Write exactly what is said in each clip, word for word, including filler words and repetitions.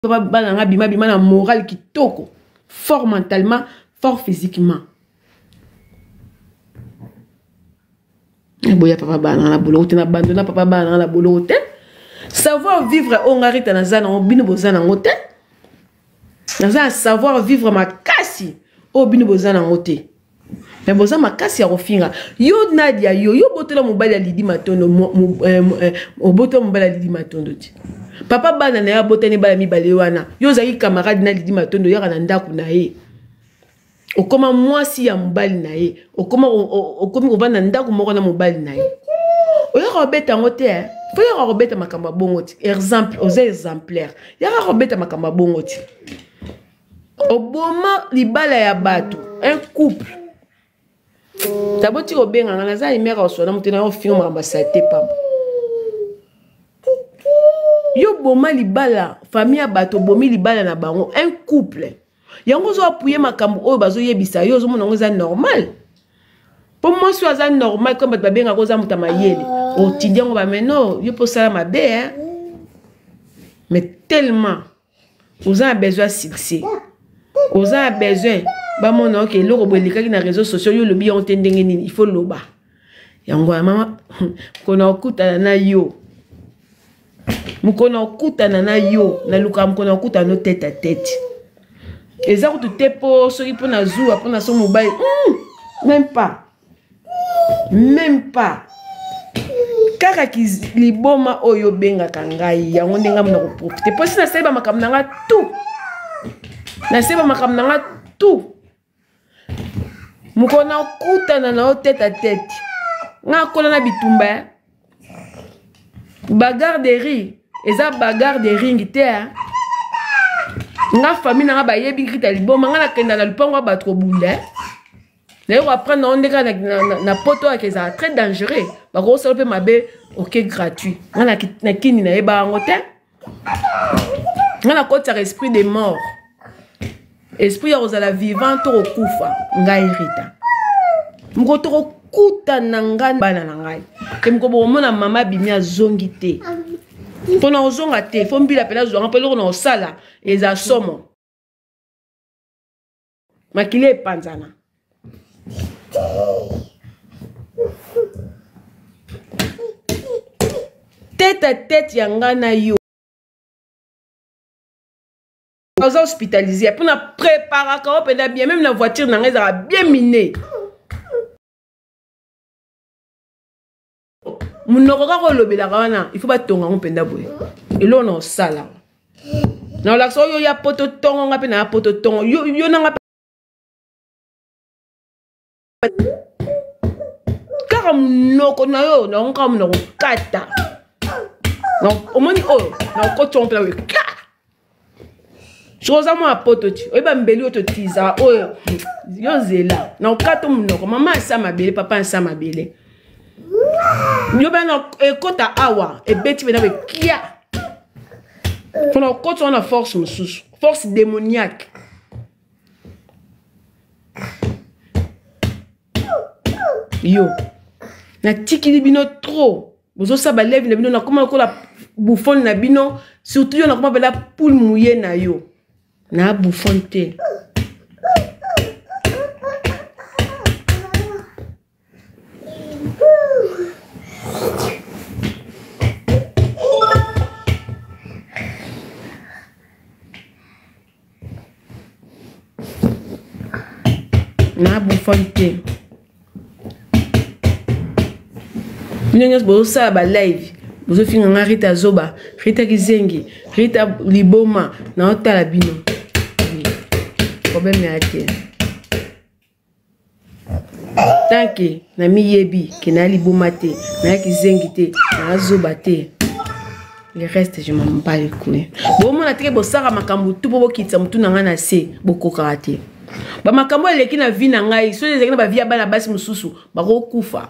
papa bana nga bima bima na moral kitoko, fort mentalement, fort physiquement. Boya papa bana na boulot te na abandonna papa bana na boulot te. Savoir vivre au ngarita na zana obino bozana ngote. Na savoir vivre makasi au bino bozana ngote. Mais boza makasi ya kofinga. Yo Nadia yo yo botela mobali ya Lidi Matondo o botela mobali ya Lidi Matondo ti. Papa bana na ya boteni bala mibale wana. Yo zaki camarade na Lidi Matondo yaka na ndaku na ye. Okoma mwasi ya mobali na ye. Okoma okomi kovanda ndaku moko na mobali na ye. Oyaka obeta ngote eh. Faut yaka obeta makamba bongo ti. Exemple, oza exemplaire. Yaka obeta makamba bongo ti. Oboma libala ya bato, un couple. Taboti obenga ngana za imeka osona mutena yo fingo makamba sate pamba. Yo boma libala, famille ya bato bomi libala na bango, un couple. Yango zo appuyer makambo oyo bazo yebisa yo zo mona ngo za normal. Pour moi so za normal comme bato babenga ko za mutama yele. O tidiango ba meno, yo po sala mabe hein. Mais tellement vous avez besoin de succès. Vous avez besoin ba mona ok loko bolika na réseaux sociaux yo lobi on tendenge nini, il faut loba. Yango mama kona okuta na yo. Mukona okuta na yo, na luka mukona okuta no tête à tête. Et ça tout te po soki po na zou po na son mobile. Mm, même pas. Même pas. Kaka ki liboma oyo benga kangai yango ndenga mna ko profiter. Po sina seba makamna nga tout. Na seba makamna nga tout. Mukona okuta na na tête à tête. Nga kola na bitumba. Bagarre de riz. Eza bagarre de ring te. Nga famille na ba yebi krita liboma nga na kenda na lupango ba trop boule. D'ailleurs après na ondeka na na poto ak eza très dangereux. Ba ko solo pe mabe OK gratuit. Nga na na kini na yeba ngote. Nga na kota esprit de mort. Esprit ya ozala vivant to okufa nga irita. Mko to kuta na nga bana na ngai. Ke mko bo mona mama bimia zongi te. Pona ozonga te, fo mbila pela zonga pelo na osala eza somo. Makile panzana. Tête à tête yanga na yo. Oza hospitalisé, pour na préparer ka openda bien même la voiture na ngeza bien minée. Munoko ko lobela kana il faut pas tonga openda boye. Et là on sala. Na la so yo ya poto tongo ngape na poto tongo yo yo na ngape. Car munoko na yo na onka munoko kata. Non, au moins oh, na ko tongo pela we. Choza mo apoto ti. Oyiba mbeli oto tiza oyo. Yo zela. Na okato munoko mama sa mabele papa sa mabele. Yo ben ekota awa e beti bena be kia. Fona okota on a force mususu, force démoniaque. Yo. Na tikili bino trop. Bozo sa ba lève na bino na koma ko la bouffon na bino, surtout yo na koma bela poule mouillé na yo. Na bouffon te. Na boufonte. Minonyas bozo sa ba live. Bozo finga nga Rita Zoba, Rita Kizengi, Rita Liboma na otala bino. Problème ya te. Tanke na miyebi ke na Liboma te, na Kizengi te, na Zoba te. Le reste je m'en bats les couilles. Bon mon atike bo sara makambo tout bo kitsa mutu na nga na se boko karate. Ba makambo eleki na vie na ngai so ezeki na ba vie bana basi mususu ba ko kufa.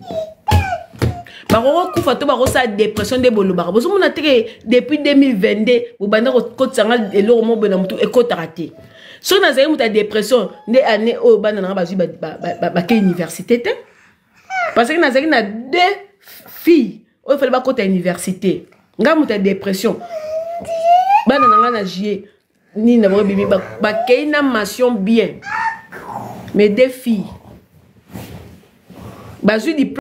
Ba ko kufa to ba ko sa dépression de bolo ba. Bozo mona teke depuis deux mille vingt-deux bo banda ko kotsanga elo mo bena mutu e kotarate. So na zeki muta dépression nde année o bana na ba zui ba ba ba ke université te. Parce que na zeki na deux filles o fallait ba kota université. Nga muta dépression. bana nanga na juillet ni na vrai bébé ba keina mation bien mes deux filles bazui di